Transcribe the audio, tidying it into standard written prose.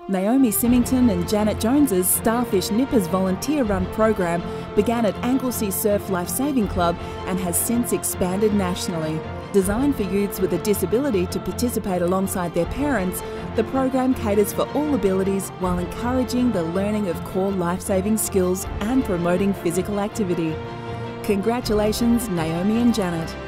Naomi Symington and Janet Jones's Starfish Nippers volunteer-run program began at Anglesey Surf Lifesaving Club and has since expanded nationally. Designed for youths with a disability to participate alongside their parents, the program caters for all abilities while encouraging the learning of core life-saving skills and promoting physical activity. Congratulations, Naomi and Janet.